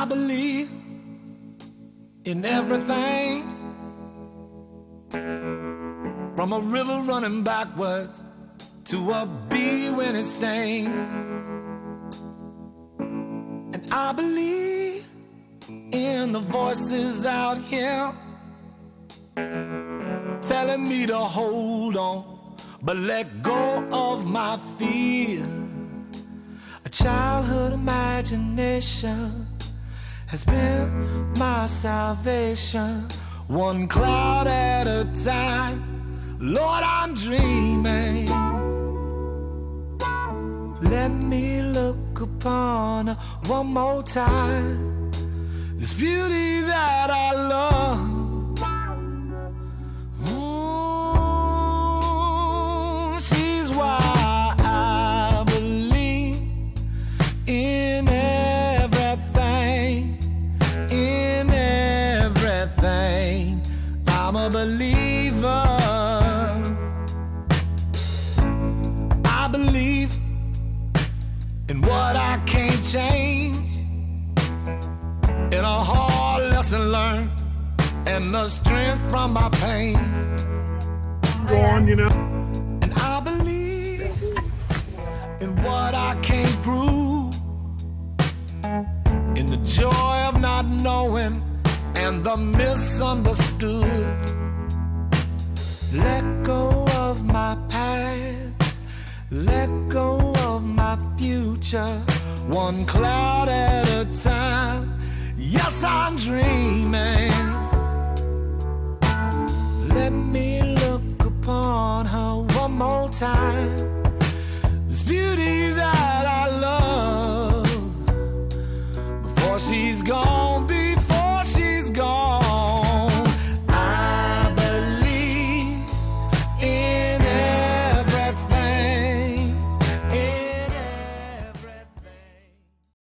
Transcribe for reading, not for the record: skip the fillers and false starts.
I believe in everything, from a river running backwards to a bee when it stings. And I believe in the voices out here telling me to hold on, but let go of my fear. A childhood imagination has been my salvation, one cloud at a time. Lord, I'm dreaming. Let me look upon her one more time, this beauty that I love. She's why I believe in everything, in everything. I'm a believer. I believe in what I can't change, in a hard lesson learned, and the strength from my pain. Go on, you know. And I believe in what I can't prove, in the joy of not knowing and the misunderstood. Let go of my past, let go of my future, one cloud at a time. Yes, I'm dreaming. Let me look upon her one more time, this beauty that I love, before she's gone.